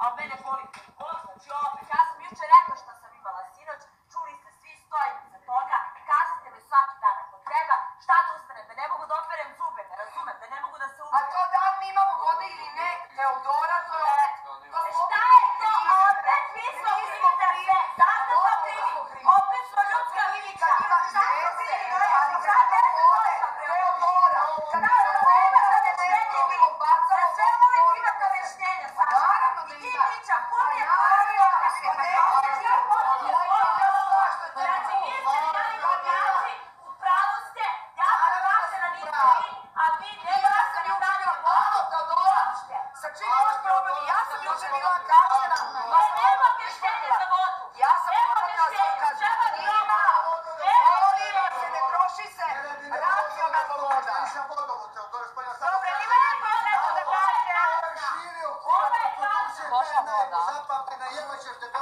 A mene boli gol, znači opet. Ja sam juče rekla šta sam imala sinoć, čuli ste, svi stojim iza toga, kažete mi svaki dan ako treba, šta da ustanem, da ne mogu da operem zube, ne razumem, da ne mogu da se umem. A to da li mi imamo vode ili ne, Teodora, to je opet... Šta je to opet? Mi smo krivi za sve, zato smo krivi, opet smo ljudska bića. Šta je krivi? Šta je krivi? Teodora, kad Da, za sve ima savještenje vi, za sve uvijek ima savještenja, Saša. Naravno da I ti ima. priča, pun je Zapamte, na jedva ćeš te